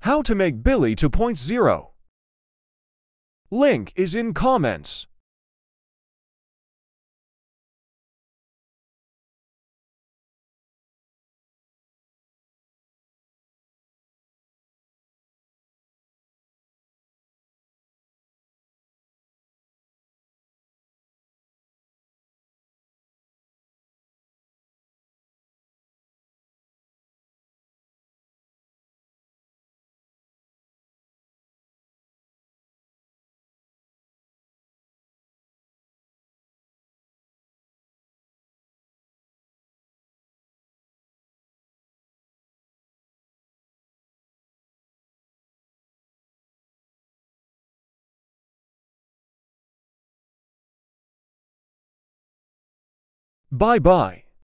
How to make Billy 2.0. Link is in comments. Bye bye.